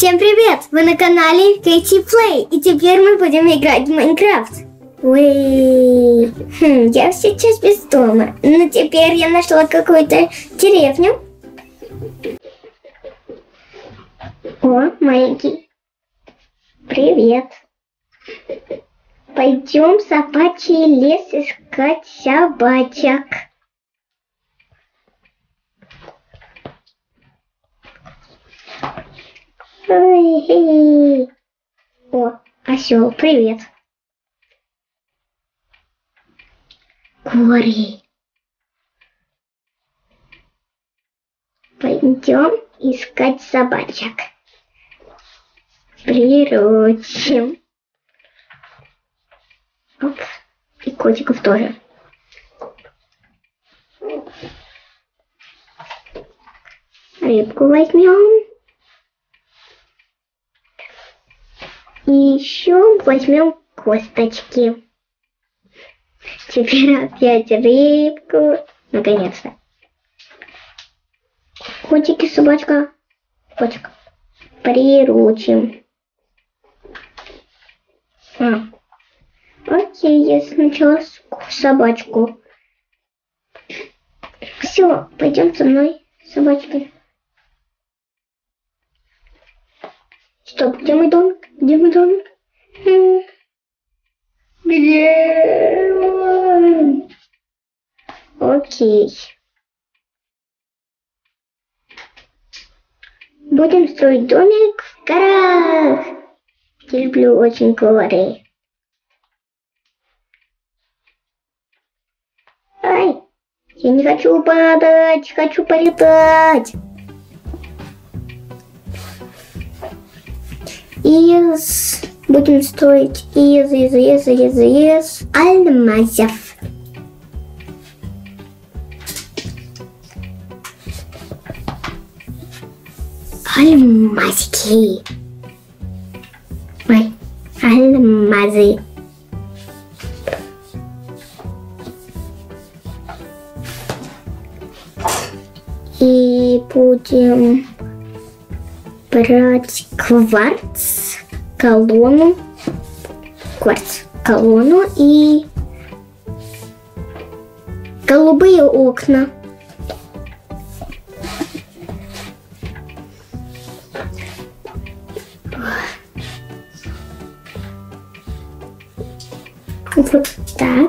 Всем привет! Вы на канале Кэти Плей, и теперь мы будем играть в Майнкрафт. Я сейчас без дома, но теперь я нашла какую-то деревню. О, маленький. Привет. Пойдем в собачий лес искать собачек. О, осел, привет. Кори. Пойдем искать собачек. Приручим. Оп. И котиков тоже. Рыбку возьмем. И еще возьмем косточки. Теперь опять рыбку. Наконец-то. Котики, собачка. Котик. Приручим. Окей, я сначала собачку. Все, пойдем со мной, собачки. Стоп, где мой домик? Где мой домик? Где он? Окей. Будем строить домик в горах. Я люблю очень горы. Ай, я не хочу падать, хочу полетать. Будем строить из алмазов. Алмазики. Ой, алмазы. И будем брать кварц, колонну и голубые окна. Вот так.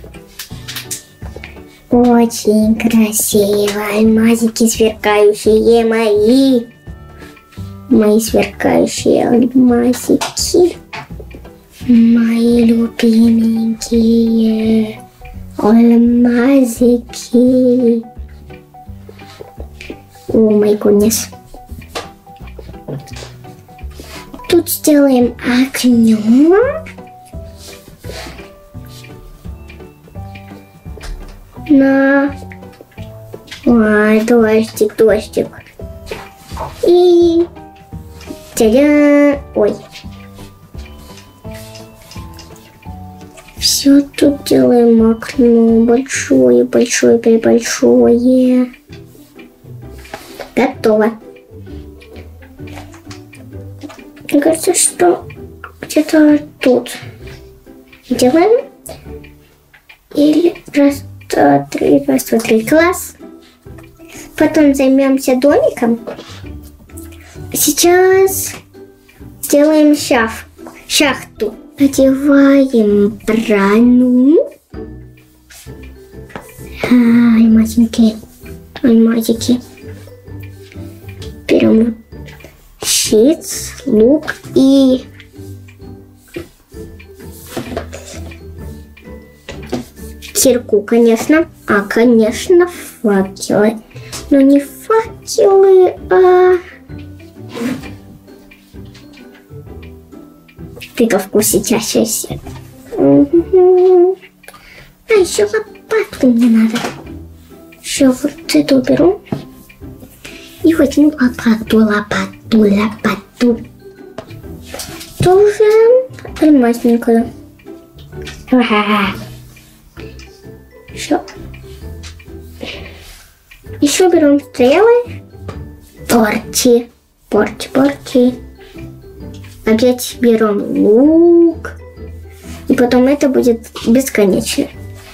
Очень красиво. Алмазики сверкающие мои. Мои сверкающие алмазики. Мои любименькие алмазики. О май гуднес. Тут сделаем окно. Ой, дождик. И тя-дя! Ой. Все тут делаем окно большое. Готово. Мне кажется, что где-то тут делаем. Или раз, два, три. Класс. Потом займемся домиком. Сейчас сделаем шахту. Надеваем броню. Алмазики. Берем щит, лук и кирку, конечно. Конечно, факелы. Но не факелы, а тыковку светящуюся. А еще лопатку мне надо. Еще вот эту беру. И возьму лопату. Тоже алмазненькую. Еще берем стрелы. Порти. Опять берем лук. И потом это будет бесконечно.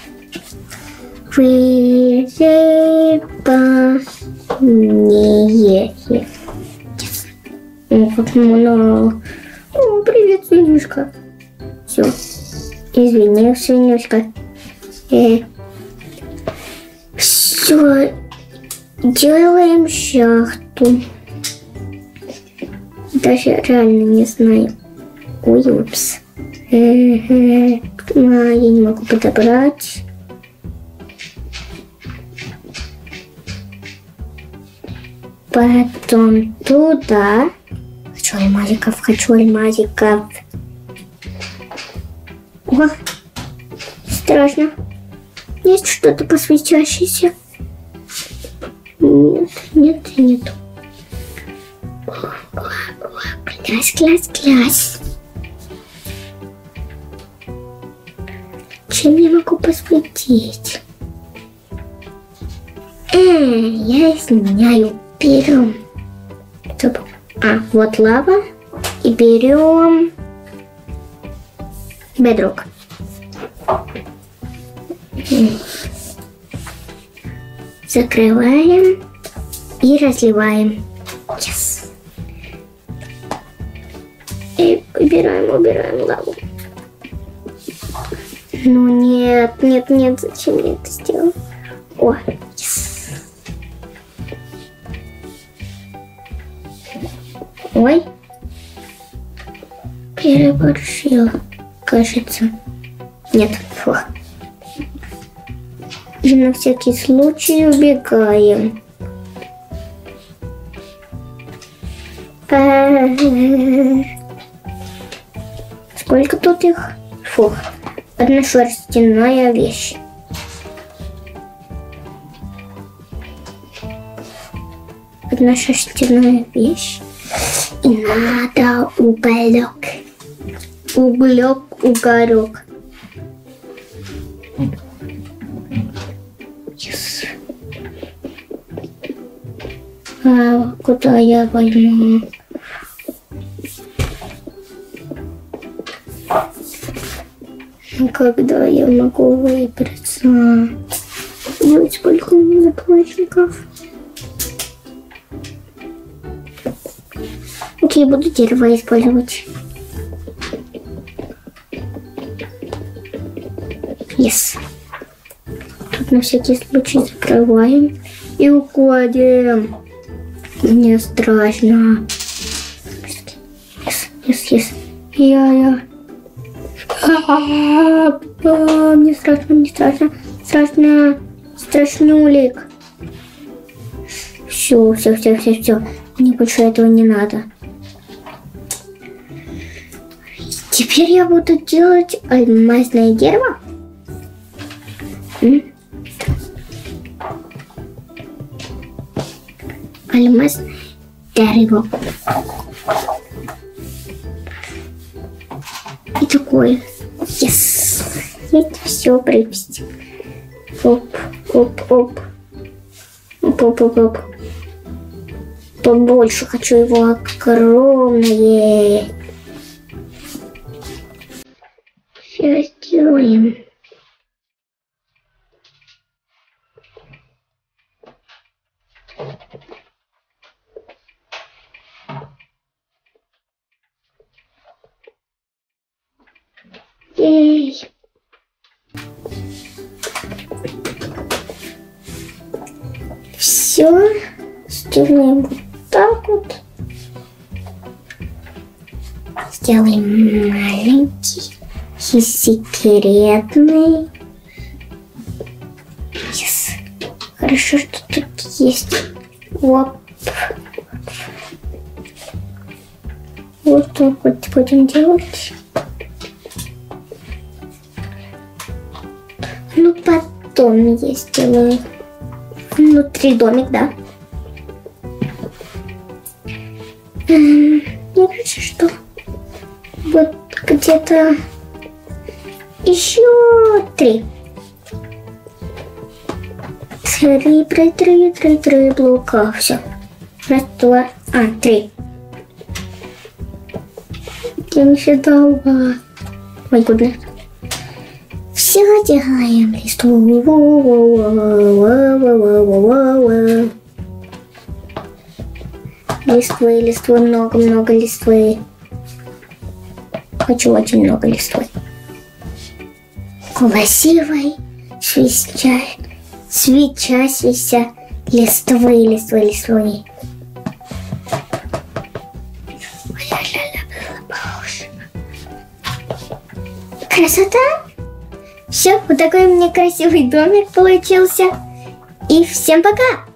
Вырепание. О, как много. О, привет, свинюшка. Все. Извини, свинюшка. Все. Делаем шахту. Даже реально не знаю. Ой, упс. Я не могу подобрать. Потом туда. Хочу алмазиков, хочу алмазиков. О, страшно. Есть что-то посветящееся? Нет, нет, нет. Клясь, клясь, клясь. Чем я могу посветить? Я знаю. Берем. Вот лава. И берем бедрок. Закрываем и разливаем. Yes. И убираем лаву. Ну нет, зачем я это сделал? О, yes. Ой, переборщила, кажется. Нет, фу. И на всякий случай убегаем. Сколько тут их? Фу, одна шерстяная вещь. Одна шерстяная вещь. И надо уголек. Угорек. Yes. А куда я возьму? Когда я могу выбраться? Ой, сколько у меня плащников. Окей, буду дерево использовать. Yes. Тут на всякий случай закрываем и уходим. Мне страшно. Yes. Я. Мне страшно. Страшнулик. Все. Мне больше этого не надо. Теперь я буду делать алмазное дерево. Алмазное дерево. И такое. Yes. Это все привести. Оп. Побольше хочу его огромное. Все сделаем. Ей. Все сделаем вот так вот. Сделаем маленький и секретный. Yes. Хорошо, что тут есть. Вот так вот будем делать. Ну, потом я сделаю внутри домик, да. Мне кажется, что вот где-то еще 3 блока. Все. 1, 2, 3. Я не ожидала. Ой, гудно. Все делаем листву. Листвы, листвы, много-много листвы. Хочу очень много листвы. Красивой свистя, свистя, листвы. Красота! Все, вот такой у меня красивый домик получился. И всем пока!